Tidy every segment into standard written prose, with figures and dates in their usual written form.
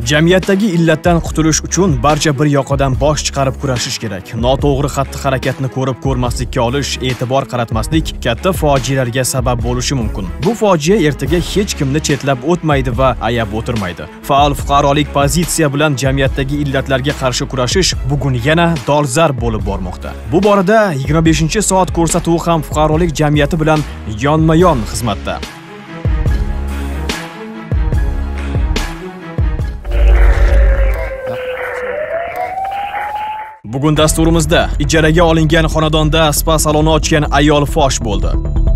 Jamiyatdagi illatdan qutulish uchun barcha bir yoqadan bosh chiqarib kurashish kerak. Noto'g'ri xatti-harakatni ko'rib ko'rmaslikka olish, e'tibor qaratmaslik katta fojialarga sabab bo'lishi mumkin. Bu fojia ertaga hech kimni chetlab o'tmaydi va ayab o'tirmaydi. Faol fuqarolik pozitsiya bilan jamiyatdagi illatlarga qarshi kurashish bugun yana dolzarb bo'lib bormoqda. Bu borada 25-soat ko'rsatuvi ham fuqarolik jamiyati bilan yonma-yon xizmatda. Bugun dasturimizda ijaraga olingan xonadonda spa saloni ochgan ayol fosh bo'ldi.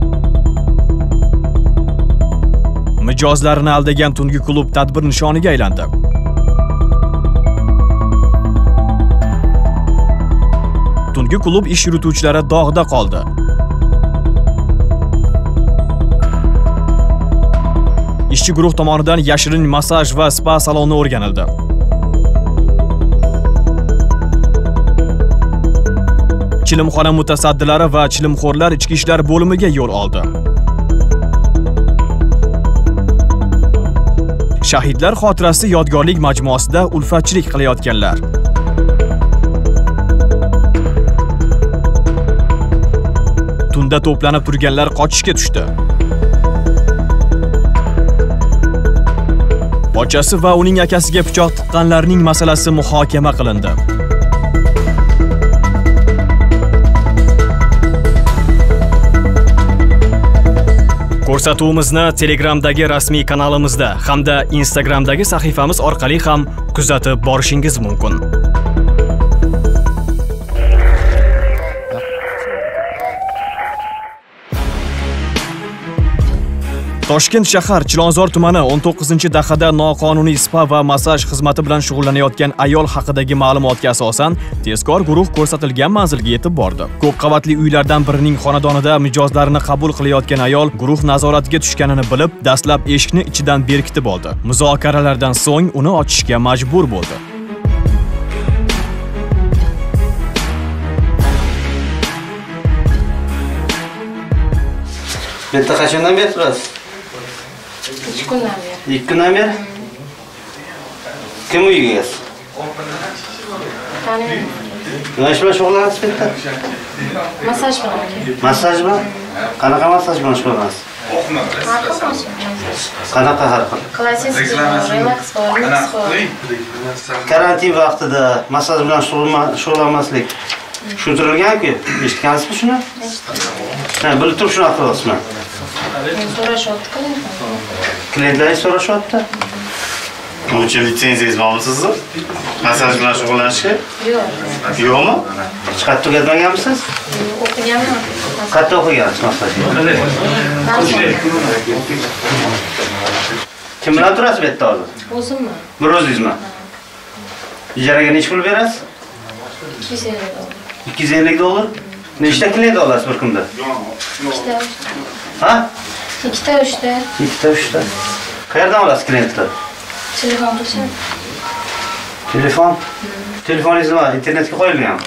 Mijozlarini aldagan tungi klub tadbir nishoniga aylandi. Tungi klub ish yurituvchilari dog'da qoldi. Ishchi guruh tomonidan yashirin massaj va spa saloni o'rganildi. Chilimxona mutasaddilari va chilimxo'rlar ichki ishlar bo'limiga yo'l oldi. Shahidlar xotirasi yodgorlik majmuasida ulfatchilik qilayotganlar. Tunda to'planib turganlar qochishga tushdi. Pochasi va uning akasiga pichoq tiqqanlarning masalasi muhokama qilindi. Ko'rsatuvimizni Telegramdagi rasmiy kanalimizda hamda Instagramdagi sahifamiz orqali ham kuzatib borishingiz mumkin. Toshkent shahar Chilonzor tumani 19-dahada noqonuniy spa va massaj xizmati bilan shug'ullanayotgan ayol haqidagi ma'lumotga asosan tezkor guruh ko'rsatilgan manzilga yetib bordi. Ko'p qavatli uylardan birining xonadonida mijozlarini qabul qilayotgan ayol guruh nazoratiga tushganini bilib, dastlab eshikni ichidan berkitib oldi. Muzokaralardan so'ng uni ochishga majbur bo'ldi. Bitta qachondan beri turasiz? 2 kundan beri. 2 kundan beri? Kim uyigasiz? Taniyman. Nima ish bilan shug'ullanasiz bitta? Massaj bilan. Massaj bilan? Qanaqa massaj bilan shug'ullanasiz? Qanaqa har xil? Klassik, relax bor. Karantin vaqtida massaj bilan shug'ullanmaslik tushuntirilgan-ku, eshitgansizmi shuni? Ha, bilib turib shuni qilasizmi? So'rashyapti klientlar so'rashyapti. Bunun uchun litsenziyangiz bormi sizni? Massaj bilan shug'ullanishga? Yo'q. Yo'qmi? Hech qayerda tugatmaganmisiz? O'qiganman. Qayerda o'qigansiz massajni? Kim bilan turasiz bu yerda hozir? O'zimmi? Bir o'zingizmi? Ijaraga necha pul berasiz? 250 $250. Nechta klient olasiz bir kunda? 2ta. Ha? 2ta 3ta. 2ta 3ta. Qayerdan olasiz klientlar? Telefon qilishadi. Telefon? Telefoningiz nima? Internetga qo'yilganmi?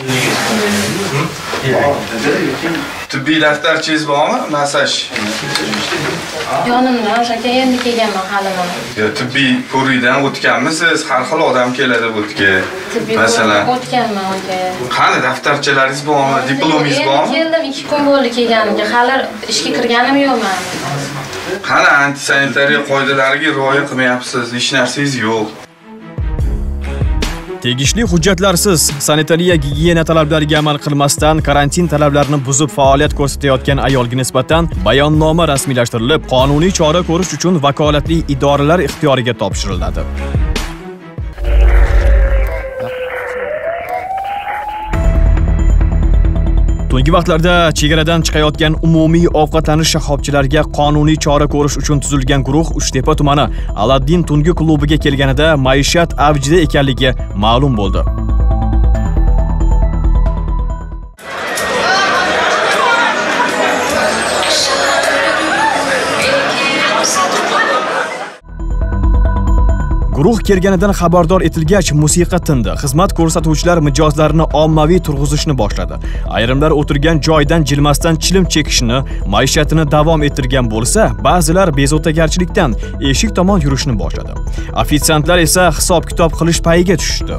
Tibbiy daftarchingiz bormi? Massaj. Yonimda o'sha endi kelganman haliman. Yo, tibbiy ko'rikdan o'tganmisiz? Har xil odam keladi bu yerga. Masalan, o'tganman aka. qani daftarchalaringiz bormi? Diplomingiz bormi? Keldim 2 kun bo'ldi kelganimga. Hali ishga kirganim yo'qman. Qani antisanitariya qoidalariga rioya qilmayapsiz? Hech narsangiz yo'q. Tegishli hujjatlarsiz, sanitariya gigiyena talablariga amal qilmasdan karantin talablarini buzib faoliyat ko'rsatayotgan ayolga nisbatan bayonnoma rasmiylashtirilib, qonuniy chora ko'rish uchun vakolatli idoralar ixtiyoriga topshiriladi. Tungi vaqtlarda chegaradan chiqayotgan umumiy ovqatlanish shoxobchilariga qonuniy chora ko'rish uchun tuzilgan guruh Uchtepa tumani Aladdin tungi klubiga kelganida maishat avjida ekanligi ma'lum bo'ldi. Guruh kelganidan xabardor etilgach, musiqa tindi. Xizmat ko'rsatuvchilar mijozlarini ommaviy turg'izishni boshladi. Ayrimlar o'tirgan joydan jilmasdan chilim chekishni, maishatini davom ettirgan bo'lsa, ba'zilar bezovtagarchilikdan eshik tomon yurishni boshladi. Ofitsiantlar esa hisob-kitob qilish payiga tushdi.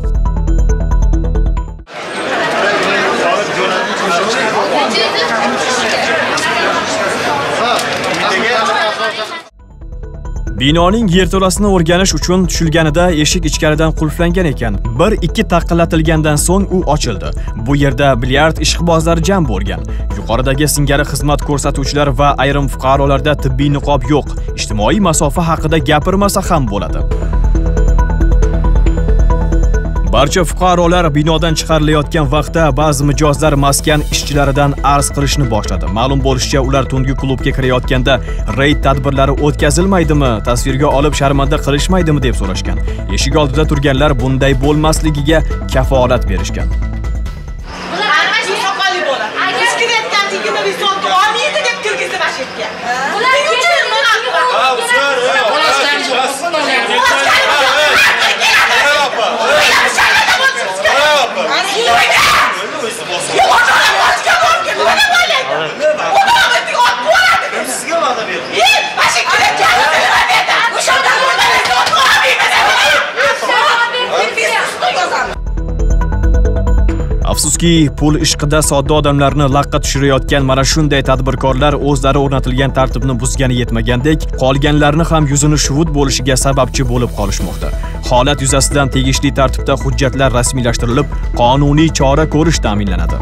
Binoning yerto'lasini o'rganish uchun tushilganida eshik ichkaridan qulflangan ekan. 1-2 taqillatilgandan so'ng u ochildi. Bu yerda bilyard ishqibozlari jam bo'lgan. Yuqoridagi singari xizmat ko'rsatuvchilar va ayrim fuqarolarda tibbiy niqob yo'q. Ijtimoiy masofa haqida gapirmasa ham bo'ladi. Barcha fuqarolar binodan chiqarilayotgan vaqtda ba'zi mijozlar maskan ishchilaridan arz qilishni boshladi. Ma'lum bo'lishicha, ular tungi klubga kirayotganda reyd tadbirlari o'tkazilmaydimi, tasvirga olib sharmanda qilishmaydimi deb so'rashgan. Eshik oldida turganlar bunday bo'lmasligiga kafolat berishgan. Afsuski, pul ishqida sodda odamlarni laqqa tushirayotgan mana shunday tadbirkorlar o'zlari o'rnatilgan tartibni buzgani yetmagandek, qolganlarni ham yuzini shuvut bo'lishiga sababchi bo'lib qolishmoqda. Holat yuzasidan tegishli tartibda hujjatlar rasmiylashtirilib, qonuniy chora ko'rish ta'minlanadi.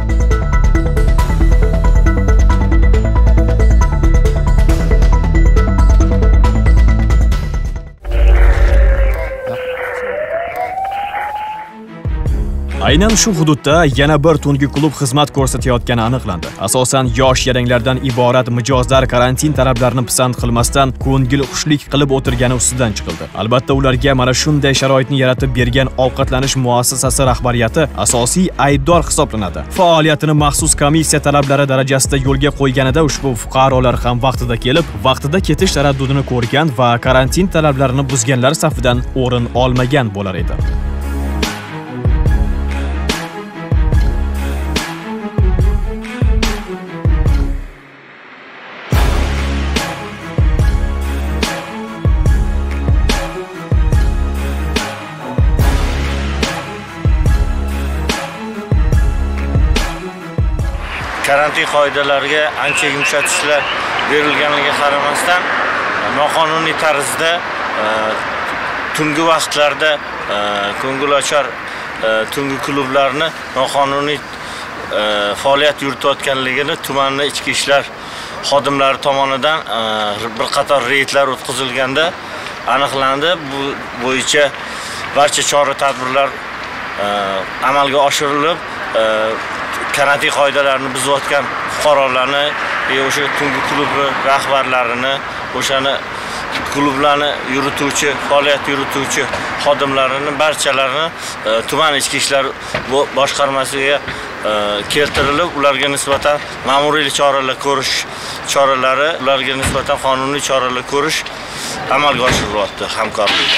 Aynan shu hududda yana bir tungi klub xizmat ko'rsatayotgani aniqlandi. Asosan yosh yaranglardan iborat mijozlar karantin talablarini pisand qilmasdan ko'ngil xushlik qilib o'tirgani ustidan chiqildi. Albatta, ularga mana shunday sharoitni yaratib bergan ovqatlanish muassasasi rahbariyati asosiy aybdor hisoblanadi. Faoliyatini maxsus komissiya talablari darajasida yo'lga qo'yganida ushbu fuqarolar ham vaqtida kelib, vaqtida ketish taraddudini ko'rgan va karantin talablarini buzganlar safidan o'rin olmagan bo'lar edi. Karantin qoidalariga ancha yumshatishlar berilganiga qaramasdan, noqonuniy tarzda tungi vaqtlarda ko'ngilochar tungi klublarni noqonuniy faoliyat yuritayotganligini tumanning ichki ishlar xodimlari tomonidan bir qator reydlar o'tkazilganda aniqlandi. Bu bo'yicha barcha chora-tadbirlar amalga oshirilib, karantin qoidalarini buzayotgan fuqarolarni, o'sha tungi klubi rahbarlarini, o'shani klublarni yurituvchi, faoliyat yurituvchi xodimlarini barchalarini tuman ichki ishlar boshqarmasiga keltirilib, ularga nisbatan ma'muriy choralar ko'rish choralari, ularga nisbatan qonuniy choralar ko'rish amalga oshirilyapti hamkorlikda.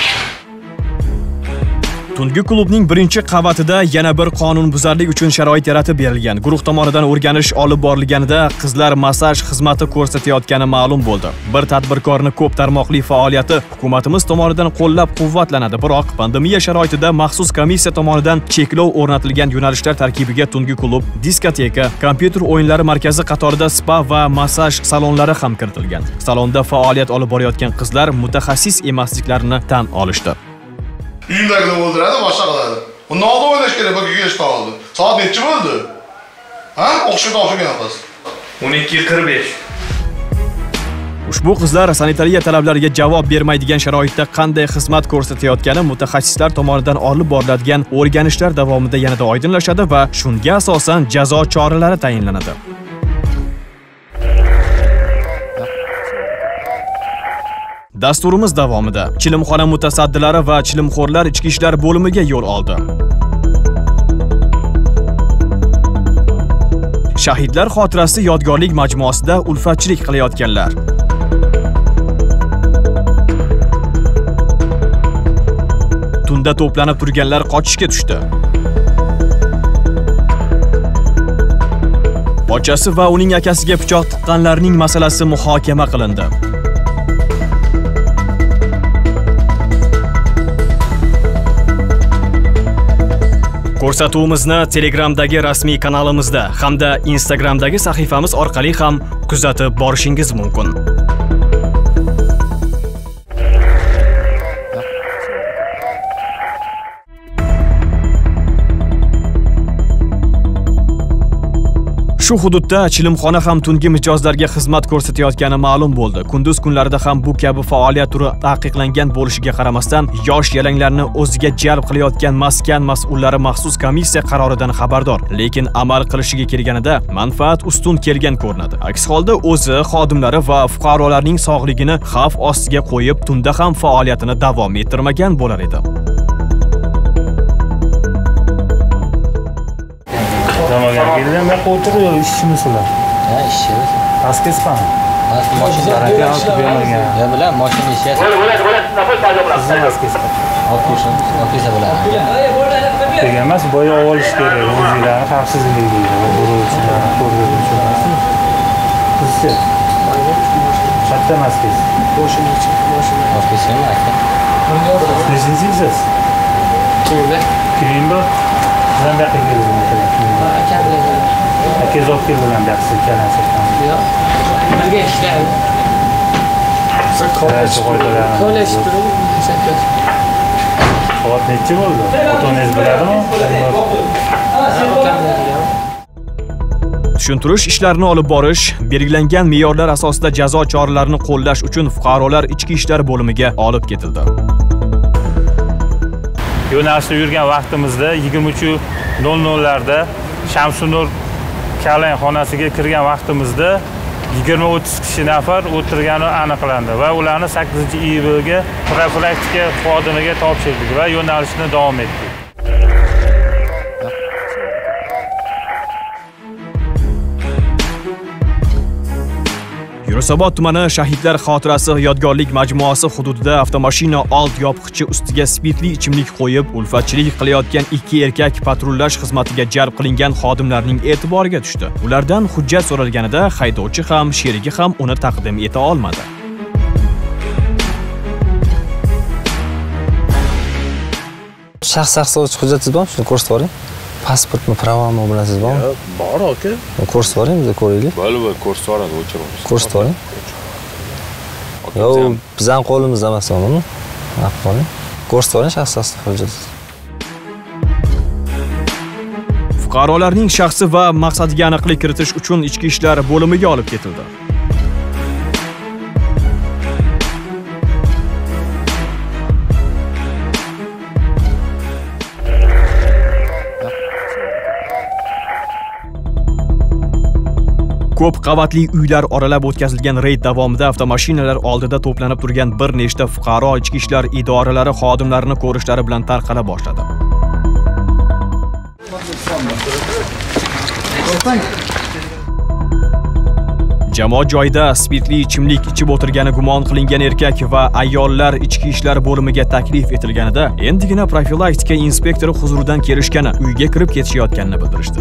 Tungi klubning birinchi qavatida yana bir qonunbuzarlik uchun sharoit yaratib berilgan. Guruh tomonidan o'rganish olib borilganida qizlar massaj xizmati ko'rsatayotgani ma'lum bo'ldi. Bir tadbirkorning ko'p tarmoqli faoliyati hukumatimiz tomonidan qo'llab-quvvatlanadi, biroq pandemiya sharoitida maxsus komissiya tomonidan cheklov o'rnatilgan yo'nalishlar tarkibiga tungi klub, diskoteka, kompyuter o'yinlari markazi qatorida spa va massaj salonlari ham kiritilgan. Salonda faoliyat olib borayotgan qizlar mutaxassis emasliklarini tan olishdi. Uyingdagida o'ldiradi, boshqa qiladi. Bundan oldin o'ynash kerak, bu kechga qoldi. Soat necha bo'ldi? Ha? O'qishga topshirganmiz. 12:45. Ushbu qizlar sanitariya talablariga javob bermaydigan sharoitda qanday xizmat ko'rsatayotgani mutaxassislar tomonidan olib boriladigan o'rganishlar davomida yanada oydinlashadi va shunga asosan jazo choralari tayinlanadi. Dasturimiz davomida chilimxona mutasaddilari va chilimxo'rlar ichki ishlar bo'limiga yo'l oldi. Shahidlar xotirasi yodgorlik majmuasida ulfatchilik qilayotganlar. Tunda to'planib turganlar qochishga tushdi. Pochasi va uning akasiga pichoq tiqqanlarning masalasi muhokama qilindi. Ko'rsatuvimizni Telegramdagi rasmiy kanalimizda hamda Instagramdagi sahifamiz orqali ham kuzatib borishingiz mumkin. Shu hududda chilimxona ham tungi mijozlarga xizmat ko'rsatayotgani ma'lum bo'ldi. Kunduz kunlarida ham bu kabi faoliyat turi taqiqlangan bo'lishiga qaramasdan, yosh yalanglarni o'ziga jalb qilayotgan maskan mas'ullari maxsus komissiya qaroridan xabardor, lekin amal qilishiga kelganida manfaat ustun kelgan ko'rinadi. Aks holda o'zi, xodimlari va fuqarolarning sog'ligini xavf ostiga qo'yib, tunda ham faoliyatini davom ettirmagan bo'lar edi. Gelin ben oturuyor işçimisiler. Ya işçi. Askes falan. Maşin garanti altı vermem ya. Ya bile maşin işe. Kızım askes falan. Altıysa bile. Degemez boya oval iş görüyor. Uziler, hafsızlığı değil. Buru için, koruyor için. Kızı. Şarttan askes. Askes mi askes? Nezinsiniz? Kimde? Kimde? Sizden de geliyor mesela. Herkes okey bilen dersi kendisi. Yok. Birge işler. Kolesterol. Saat neçe oldu? Otonez biladi mi? Tushuntirish ishlarini olib borish, belgilangan me'yorlar asosida jazo choralarini qo'llash uchun fuqarolar ichki ishlar bo'limiga olib ketildi. Yo'nalishda yurgan vaqtimizda 23:00larda Shamsunur Kalay xonasiga kirgan vaqtimizda 20-30 kishi nafar o'tirgani aniqlandi va ularni 8-iyulga profilaktika xodimiga topshirdik va yo'nalishni davom etdik. Yunusobod tumani Shahidlar xotirasi yodgorlik majmuasi hududida avtomashina old yopqichi ustiga spirtli ichimlik qo'yib, ulfatchilik qilayotgan ikki erkak patrullash xizmatiga jalb qilingan xodimlarning e'tiboriga tushdi. Ulardan hujjat so'ralganida haydovchi ham, sherigi ham uni taqdim eta olmadi. Shaxs aqsovchi hujjatingiz bormi? Shuni ko'rsatib yuboring. Pasportmi, pravami bilasizmi bormi? Bor aka. Ko'rsatib yuboring, biz ko'raylik. Bo'lib, ko'rsatib yuboradi, o'chiramiz. Ko'rsatib yuboring. Yo'q, bizning qo'limizda emas uni. Aqboling. Ko'rsatib yuboring shaxs aqsovchi hujjatingizni. Fuqarolarning shaxsi va maqsadiga aniqlik kiritish uchun ichki ishlar bo'limiga olib ketildi. Ko'p qavatli uylar oralab o'tkazilgan reyd davomida avtomashinalar oldida to'planib turgan bir nechta fuqaro ichki ishlar idoralari xodimlarini ko'rishlari bilan tarqala boshladi. Jamoat joyida spirtli ichimlik ichib o'tirgani gumon qilingan erkak va ayollar ichki ishlar bo'limiga taklif etilganida endigina profilaktika inspektori huzuridan kelishgani, uyga kirib ketishayotganini bildirishdi.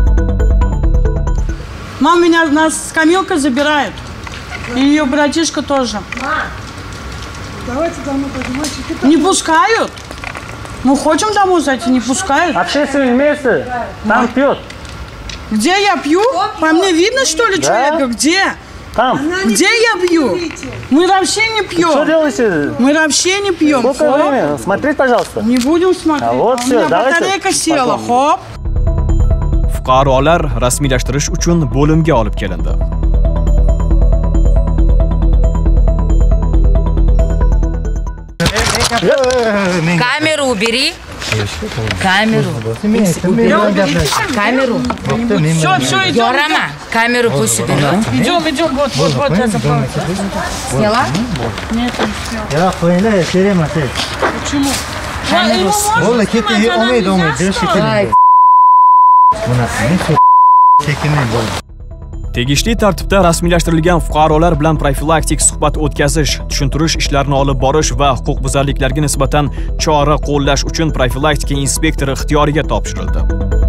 Мама, меня нас скамейка забирает. И ее братишка тоже. Давайте домой пойдем. Не пускают. Мы хотим домой зайти, не пускают. Общественное место. Там пьет. Где я пью? По мне видно, что ли, что я пью? Где? Там. Где я пью? Мы вообще не пьем. Что делаете? Мы вообще не пьем. Сколько времени? Смотреть, пожалуйста. Не будем смотреть. А вот все, у меня давайте. батарейка села. Хоп. Fuqarolar rasmiylashtirish uchun bo'limga olib kelindi. Камеру убери. Камеру. Камеру. Все, идем. Yorama. Камеру пусть уберет. Идем. Вот, я запала. Сняла? Нет, не сняла. Я поняла, я все время отец. Почему? Камеру. Вон, киты, умеет, держи киты. Tegishli tartibda rasmiylashtirilgan fuqarolar bilan profilaktik suhbat o'tkazish, tushuntirish ishlarini olib borish va huquqbuzarliklarga nisbatan chora qo'llash uchun profilaktika inspektori ixtiyoriga topshirildi.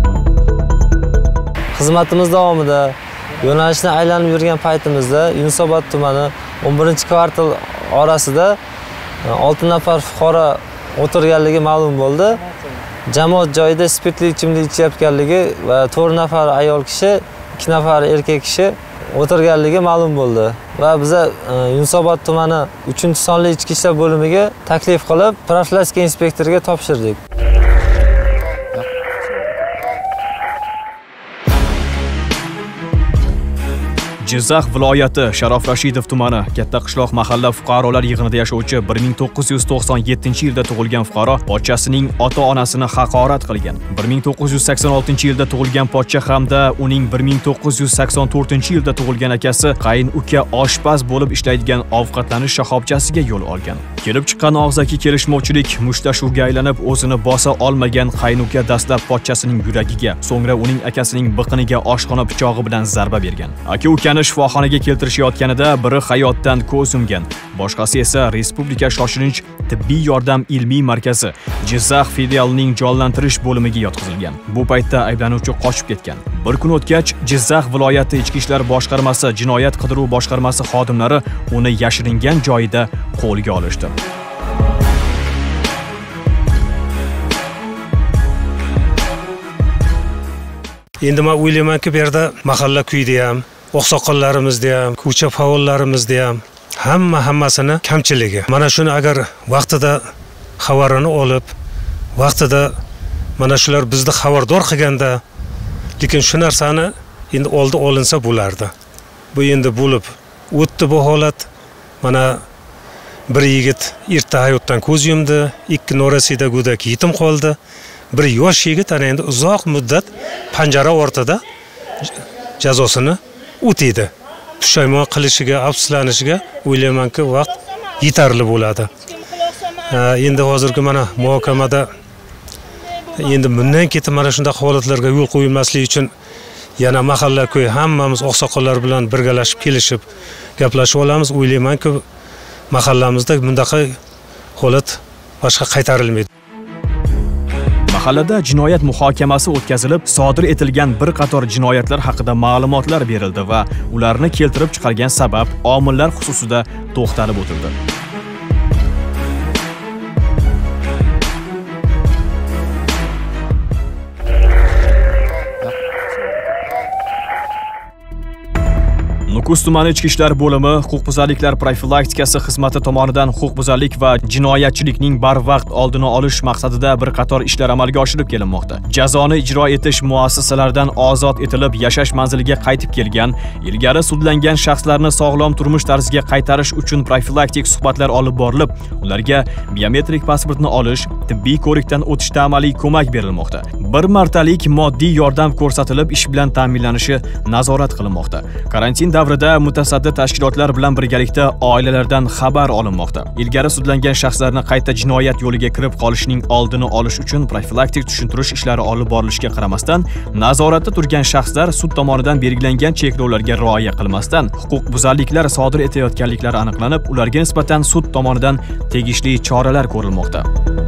Xizmatimiz davomida yo'nalishni aylanib yurgan paytimizda Yunusobod tumani 11-kvartal orasida 6 nafar fuqaro o'tirganligi ma'lum bo'ldi. Jamoat joyida spirtli ichimlik ichayotganligi va 4 nafar ayol kishi, 2 nafar erkak kishi o'tirganligi ma'lum bo'ldi. Va biz Yunusobod tumani 3-sonli ichki ishlar bo'limiga taklif qilib, profilaktika inspektoriga topshirdik. Jizzax viloyati Sharof Rashidov tumani Katta qishloq mahalla fuqarolar yig'inida yashovchi 1997-yilda tug'ilgan fuqaro pochchasining ota-onasini haqorat qilgan. 1986-yilda tug'ilgan pochcha hamda uning 1984-yilda tug'ilgan akasi qayin uka oshpaz bo'lib ishlaydigan ovqatlanish shoxobchasiga yo'l olgan. Kelib chiqqan og'zaki kelishmovchilik mushtlashuvga aylanib, o'zini bosa olmagan qayin uka dastlab pochchasining yuragiga, so'ngra uning akasining biqiniga oshxona pichog'i bilan zarba bergan. Aka-ukani shifoxonaga keltirishayotganida biri hayotdan ko'z yumgan, boshqasi esa Respublika shoshilinch tibbiy yordam ilmiy markazi Jizzax filialining jonlantirish bo'limiga yotqizilgan. Bu paytda ayblanuvchi qochib ketgan. Bir kun o'tgach, Jizzax viloyati Ichki ishlar boshqarmasi jinoyat qidiruv boshqarmasi xodimlari uni yashiringan joyida qo'lga olishdi. Endi men o'ylaymanki, bu yerda mahalla kuyida ham, oqsoqollarimizda ham, ko'cha faollarimizda ham hammasini kamchiligi. Mana shuni agar vaqtida xabarini olib, vaqtida mana shular bizni xabardor qilganda, lekin shu narsani endi oldi olinsa bo'lardi. Bu endi bo'lib o'tdi bu holat. Mana bir yigit erta hayotdan ko'z yumdi, 2 norasida go'dak yetim qoldi. Bir yosh yigit ana endi uzoq muddat panjara ortida jazosini o'taydi. Pushaymon qilishiga, afsuslanishiga o'ylaymanki, vaqt yetarli bo'ladi. Endi hozirgi mana muhokamada endi bundan keyin mana shunday holatlarga yo'l qo'yilmasligi uchun yana mahalla ko'y hammamiz oqsoqollar bilan birgalashib kelishib gaplashib olamiz. O'ylaymanki, mahallamizda bunday holat boshqa qaytarilmaydi. Mahallada jinoyat muhokamasi o'tkazilib, sodir etilgan bir qator jinoyatlar haqida ma'lumotlar berildi va ularni keltirib chiqargan sabab, omillar xususida to'xtalib o'tildi. Nukus tumani Ichki ishlar bo'limi huquqbuzarliklar profilaktikasi xizmati tomonidan huquqbuzarlik va jinoyatchilikning barvaqt oldini olish maqsadida bir qator ishlar amalga oshirib kelinmoqda. Jazoni ijro etish muassasalaridan ozod etilib, yashash manziliga qaytib kelgan, ilgari sudlangan shaxslarni sog'lom turmush tarziga qaytarish uchun profilaktik suhbatlar olib borilib, ularga biometrik pasportni olish, tibbiy ko'rikdan o'tishda amaliy ko'mak berilmoqda. Bir martalik moddiy yordam ko'rsatilib, ish bilan ta'minlanishi nazorat qilinmoqda. Karantin davrida mutasaddi tashkilotlar bilan birgalikda oilalardan xabar olinmoqda. Ilgari sudlangan shaxslarni qayta jinoyat yo'liga kirib qolishining oldini olish uchun profilaktik tushuntirish ishlari olib borilishiga qaramasdan, nazoratda turgan shaxslar sud tomonidan belgilangan cheklovlarga rioya qilmasdan huquqbuzarliklar sodir etayotganliklari aniqlanib, ularga nisbatan sud tomonidan tegishli choralar ko'rilmoqda.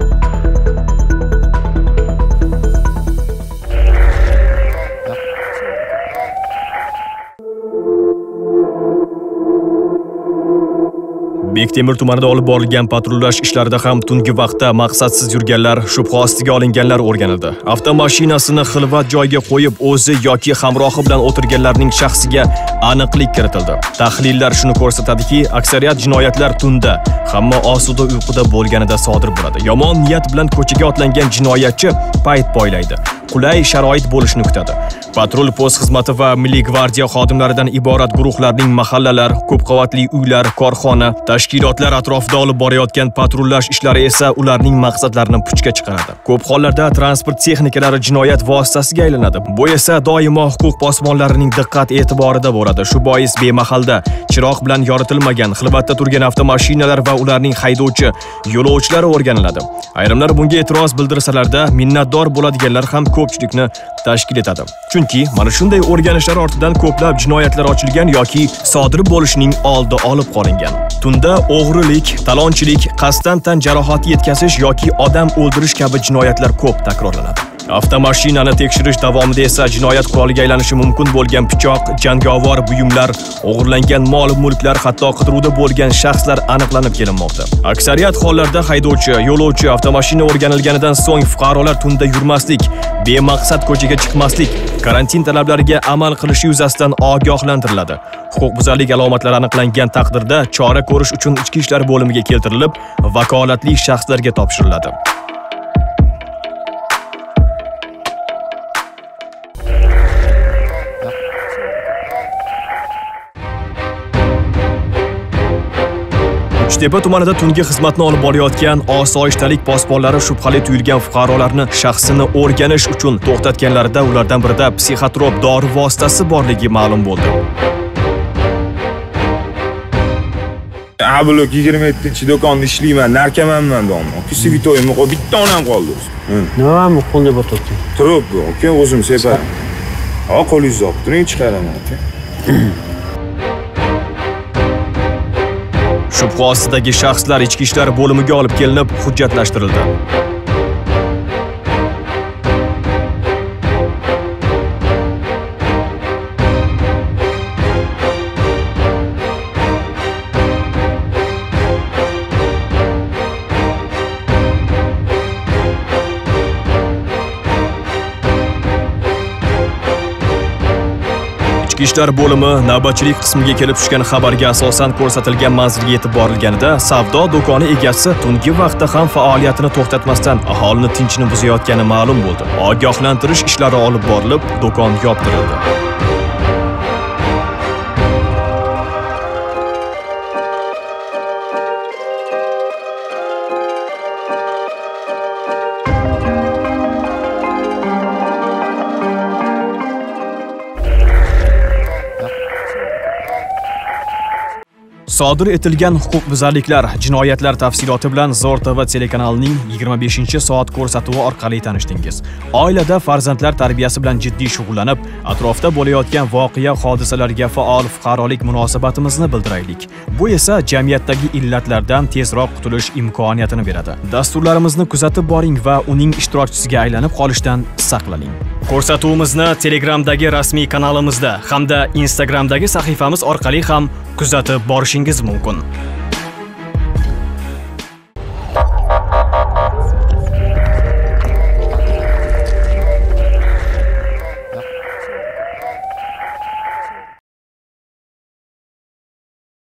Bektemir tumanida olib borilgan patrullash ishlarida ham tungi vaqtda maqsadsiz yurganlar, shubha ostiga olinganlar o'rganildi. Avtomashinasini xilvat joyga qo'yib, o'zi yoki hamrohi bilan o'tirganlarning shaxsiga aniqlik kiritildi. Tahlillar shuni ko'rsatadiki, aksariyat jinoyatlar tunda, hamma osuda uyquda bo'lganida sodir bo'ladi. Yomon niyat bilan ko'chaga otlangan jinoyatchi payt poylaydi. Qulay sharoit bo'lishni kutadi. Patrul post xizmati va Milliy gvardiya xodimlaridan iborat guruhlarning mahallalar, ko'p qavatli uylar, korxona, tashkilotlar atrofida olib borayotgan patrullash ishlari esa ularning maqsadlarini puchga chiqaradi. Ko'p hollarda transport texnikalari jinoyat vositasiga aylanadi. Bu esa doimo huquq posbonlarining diqqat e'tiborida bo'ladi. Shu bois bemahalda chiroq bilan yoritilmagan, xilvatda turgan avtomashinalar va ularning haydovchi, yo'lovchilari o'rganiladi. Ayrimlar bunga e'tiroz bildirsalarda, minnatdor bo'ladiganlar ham ko'pchilikni tashkil etadi. chunki mana shunday o'rganishlar ortidan ko'plab jinoyatlar ochilgan yoki sodir bo'lishining oldi olib qolingan. Tunda o'g'rilik, talonchilik, qasddan tan jarohati yetkazish yoki odam o'ldirish kabi jinoyatlar ko'p takrorlanadi. Avtomashinani tekshirish davomida esa jinoyat quroliga aylanishi mumkin bo'lgan pichoq, jangovar buyumlar, o'g'irlangan mol-mulklar, hatto qidiruvda bo'lgan shaxslar aniqlanib kelinmoqda. Aksariyat hollarda haydovchi, yo'lovchi avtomashina o'rganilganidan so'ng fuqarolar tunda yurmaslik, bemaqsad ko'chaga chiqmaslik, karantin talablariga amal qilishi yuzasidan ogohlantiriladi. Huquqbuzarlik alomatlari aniqlangan taqdirda chora ko'rish uchun ichki ishlar bo'limiga keltirilib, vakolatli shaxslarga topshiriladi. Uchtepa tumanida tungi xizmatni olib borayotgan osoyishtalik posbonlari shubhali tuyulgan fuqarolarni shaxsini o'rganish uchun to'xtatganlarida ulardan birida psixotrop dori vositasi borligi ma'lum bo'ldi. Blok 27-do'konda ishlayman, narkomanman do'mon. Svitoyim qo'y, bitta onam qoldi. Nima muqonda bo'tibdi? Turib, aka, o'zim separam. Qo'lingizni olib turing, chiqaraman, aka. Shubha ostidagi shaxslar ichki ishlar bo'limiga olib kelinib, hujjatlashtirildi. Ishlar bo'limi navbatchilik qismiga kelib tushgan xabarga asosan ko'rsatilgan manzilga yetib borilganida savdo do'koni egasi tungi vaqtda ham faoliyatini to'xtatmasdan aholini tinchini buzayotgani ma'lum bo'ldi. Ogohlantirish ishlari olib borilib, do'kon yoptirildi. Sodir etilgan huquqbuzarliklar, jinoyatlar tafsiloti bilan Zo'r TV telekanalining 25-soat ko'rsatuvi orqali tanishdingiz. Oilada farzandlar tarbiyasi bilan jiddiy shug'ullanib, atrofda bo'layotgan voqea hodisalarga faol fuqarolik munosabatimizni bildiraylik. Bu esa jamiyatdagi illatlardan tezroq qutulish imkoniyatini beradi. Dasturlarimizni kuzatib boring va uning ishtirokchisiga aylanib qolishdan saqlaning. Ko'rsatuvimizni Telegramdagi rasmiy kanalimizda hamda Instagramdagi sahifamiz orqali ham kuzatib borishingiz mumkin.